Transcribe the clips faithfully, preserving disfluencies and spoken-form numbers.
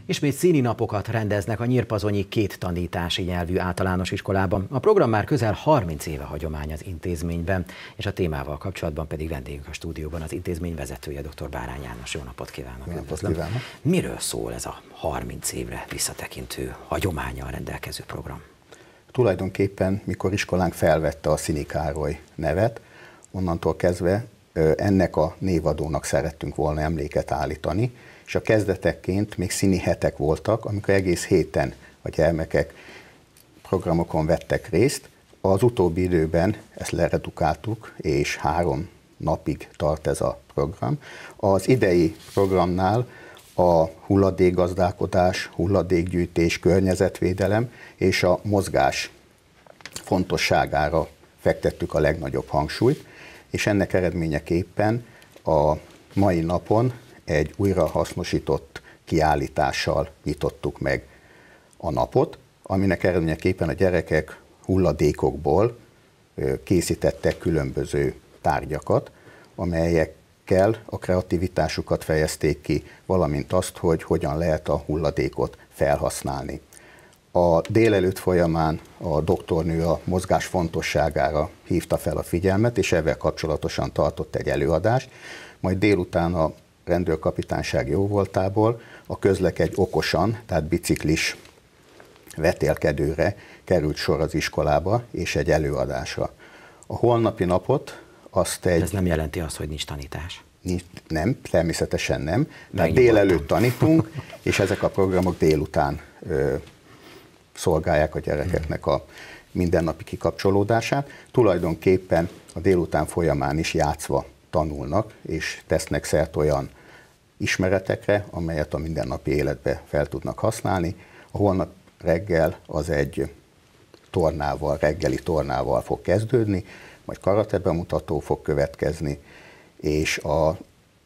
Ismét színi napokat rendeznek a nyírpazonyi két tanítási nyelvű általános iskolában. A program már közel harminc éve hagyomány az intézményben, és a témával kapcsolatban pedig vendégünk a stúdióban az intézmény vezetője, dr. Bárány János. Jó napot kívánok! Jó napot kívánok! Miről szól ez a harminc évre visszatekintő, hagyománnyal rendelkező program? Tulajdonképpen, mikor iskolánk felvette a Színi Károly nevet, onnantól kezdve ennek a névadónak szerettünk volna emléket állítani, és a kezdetekként még színi hetek voltak, amikor egész héten a gyermekek programokon vettek részt. Az utóbbi időben ezt leredukáltuk, és három napig tart ez a program. Az idei programnál a hulladékgazdálkodás, hulladékgyűjtés, környezetvédelem és a mozgás fontosságára fektettük a legnagyobb hangsúlyt, és ennek eredményeképpen a mai napon egy újrahasznosított kiállítással nyitottuk meg a napot, aminek eredményeképpen a gyerekek hulladékokból készítettek különböző tárgyakat, amelyekkel a kreativitásukat fejezték ki, valamint azt, hogy hogyan lehet a hulladékot felhasználni. A délelőtt folyamán a doktornő a mozgás fontosságára hívta fel a figyelmet, és ezzel kapcsolatosan tartott egy előadást, majd délután a rendőrkapitányság jóvoltából a Közlekedj okosan, tehát biciklis vetélkedőre került sor az iskolába, és egy előadásra. A holnapi napot azt egy... Ez nem jelenti azt, hogy nincs tanítás? Nincs, nem, természetesen nem. Tehát délelőtt tanítunk, és ezek a programok délután ö, szolgálják a gyerekeknek a mindennapi kikapcsolódását. Tulajdonképpen a délután folyamán is játszva tanulnak, és tesznek szert olyan ismeretekre, amelyet a mindennapi életbe fel tudnak használni. A holnap reggel az egy tornával, reggeli tornával fog kezdődni, majd karate bemutató fog következni, és a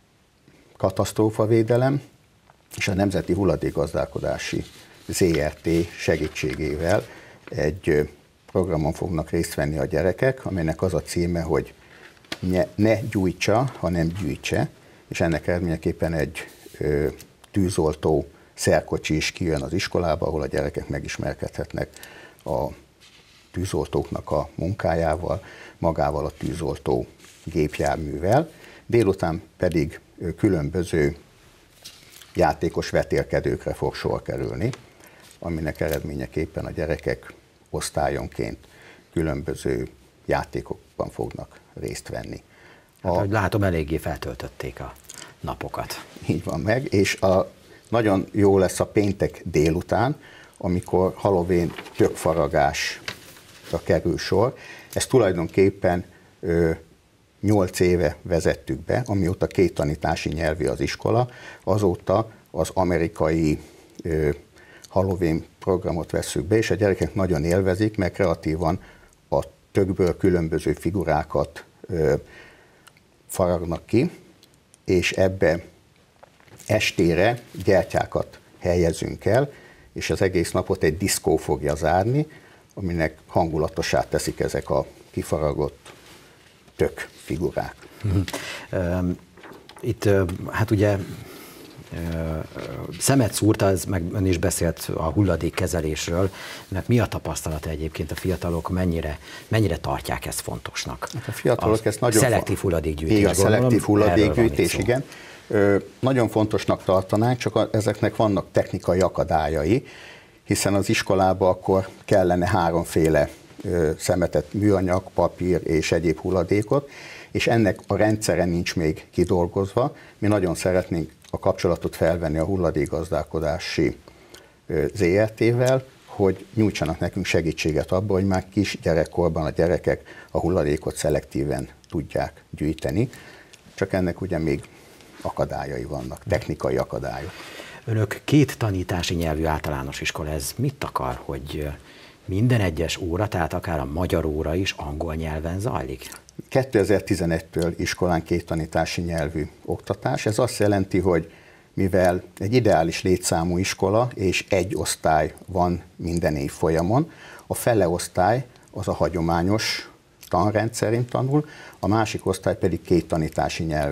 katasztrófavédelem és a Nemzeti Hulladékgazdálkodási zé er té segítségével egy programon fognak részt venni a gyerekek, amelynek az a címe, hogy ne, ne gyújtsa, hanem gyűjtse, és ennek eredményeképpen egy ö, tűzoltó szerkocsi is kijön az iskolába, ahol a gyerekek megismerkedhetnek a tűzoltóknak a munkájával, magával a tűzoltó gépjárművel. Délután pedig ö, különböző játékos vetélkedőkre fog sor kerülni, aminek eredményeképpen a gyerekek osztályonként különböző játékokban fognak részt venni. Hát, ahogy látom, eléggé feltöltötték a napokat. Így van meg, és a, nagyon jó lesz a péntek délután, amikor Halloween tökfaragásra kerül sor. Ezt tulajdonképpen ö, nyolc éve vezettük be, amióta két tanítási nyelvű az iskola, azóta az amerikai ö, Halloween programot vesszük be, és a gyerekek nagyon élvezik, mert kreatívan a tökből különböző figurákat ö, faragnak ki, és ebbe estére gyertyákat helyezünk el, és az egész napot egy diszkó fogja zárni, aminek hangulatosát teszik ezek a kifaragott tök figurák. Itt hát ugye szemet szúrt, az, meg ön is beszélt a hulladékkezelésről, mert mi a tapasztalata egyébként, a fiatalok mennyire, mennyire tartják ezt fontosnak? Hát a fiatalok ezt nagyon szelektív hulladékgyűjtés. Igen, szelektív hulladékgyűjtés, igen. Ö, nagyon fontosnak tartanánk, csak a, ezeknek vannak technikai akadályai, hiszen az iskolába akkor kellene háromféle ö, szemetet, műanyag, papír és egyéb hulladékot, és ennek a rendszere nincs még kidolgozva. Mi nagyon szeretnénk a kapcsolatot felvenni a hulladékgazdálkodási zé er té-vel, hogy nyújtsanak nekünk segítséget abban, hogy már kis gyerekkorban a gyerekek a hulladékot szelektíven tudják gyűjteni, csak ennek ugye még akadályai vannak, technikai akadályok. Önök két tanítási nyelvű általános iskola, ez mit akar, hogy minden egyes óra, tehát akár a magyar óra is angol nyelven zajlik? kétezer-tizenegytől iskolán két tanítási nyelvű oktatás. Ez azt jelenti, hogy mivel egy ideális létszámú iskola és egy osztály van minden évfolyamon, a fele osztály az a hagyományos tanrend szerint tanul, a másik osztály pedig két tanítási nyelvű.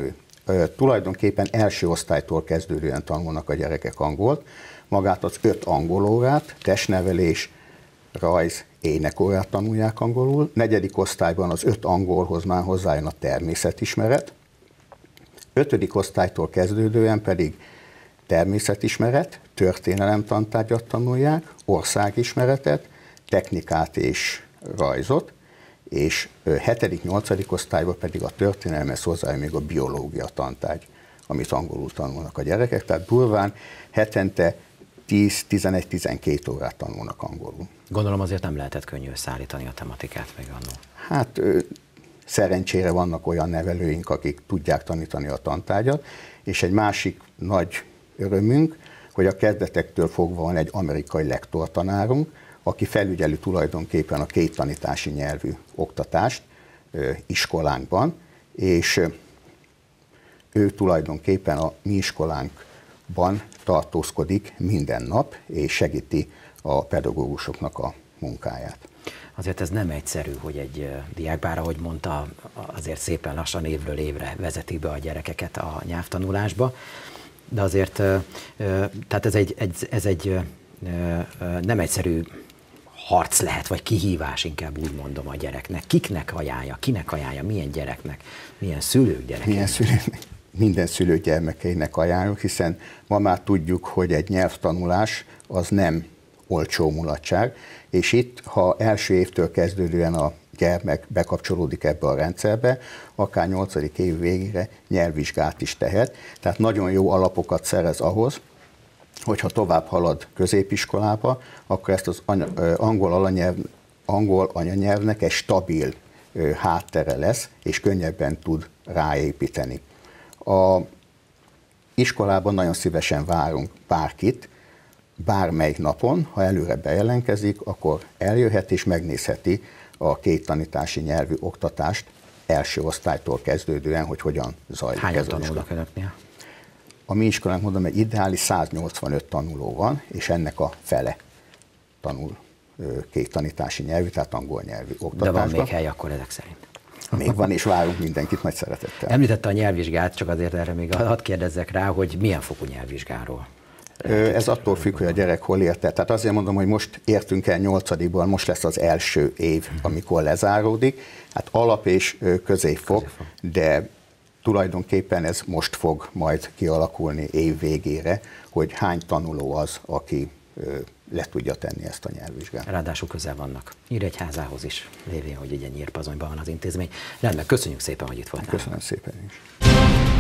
tulajdonképpen első osztálytól kezdődően tanulnak a gyerekek angolt, magát az öt angolórát, testnevelés, rajz, énekórát tanulják angolul, negyedik osztályban az öt angolhoz már hozzájön a természetismeret, ötödik osztálytól kezdődően pedig természetismeret, történelem tantárgyat tanulják, országismeretet, technikát és rajzot, és hetedik nyolcadik osztályban pedig a történelmhez hozzájön még a biológia tantárgy, amit angolul tanulnak a gyerekek, tehát durván hetente tíz, tizenegy, tizenkét órát tanulnak angolul. Gondolom azért nem lehetett könnyű szállítani a tematikát még annól. Hát szerencsére vannak olyan nevelőink, akik tudják tanítani a tantárgyat, és egy másik nagy örömünk, hogy a kezdetektől fogva van egy amerikai lektortanárunk, aki felügyeli tulajdonképpen a két tanítási nyelvű oktatást iskolánkban, és ő tulajdonképpen a mi iskolánkban tartózkodik minden nap, és segíti a pedagógusoknak a munkáját. Azért ez nem egyszerű, hogy egy diák, bár ahogy mondta, azért szépen lassan évről évre vezetik be a gyerekeket a nyelvtanulásba, de azért, tehát ez egy, ez egy nem egyszerű harc lehet, vagy kihívás, inkább úgy mondom a gyereknek. Kiknek ajánlja, kinek ajánlja, milyen gyereknek, milyen szülők gyereknek? Milyen szülők? Minden szülő gyermekeinek ajánljuk, hiszen ma már tudjuk, hogy egy nyelvtanulás az nem olcsó mulatság, és itt, ha első évtől kezdődően a gyermek bekapcsolódik ebbe a rendszerbe, akár nyolcadik év végére nyelvvizsgát is tehet, tehát nagyon jó alapokat szerez ahhoz, hogyha tovább halad középiskolába, akkor ezt az angol, alanyelv, angol anyanyelvnek egy stabil háttere lesz, és könnyebben tud ráépíteni. A iskolában nagyon szívesen várunk bárkit, bármelyik napon, ha előre bejelentkezik, akkor eljöhet és megnézheti a két tanítási nyelvű oktatást első osztálytól kezdődően, hogy hogyan zajlik. Hányan tanulnak önöknél? A mi iskolánk, mondom, egy ideális száznyolcvanöt tanuló van, és ennek a fele tanul két tanítási nyelvű, tehát angol nyelvű oktatásban. De van még hely akkor ezek szerint? Még van, és várunk mindenkit nagy szeretettel. Említette a nyelvvizsgát, csak azért erre még hadd kérdezzek rá, hogy milyen fokú nyelvvizsgáról? Ez attól függ, hogy a gyerek hol érte. Tehát azért mondom, hogy most értünk el nyolcadikban, most lesz az első év, amikor lezáródik. Hát alap és középfok, de tulajdonképpen ez most fog majd kialakulni év végére, hogy hány tanuló az, aki le tudja tenni ezt a nyelvvizsgát. Ráadásul közel vannak Nyíregyházához is, lévén, hogy ugye Nyírpazonyban van az intézmény. Rendben, köszönjük szépen, hogy itt voltál. Köszönöm szépen is.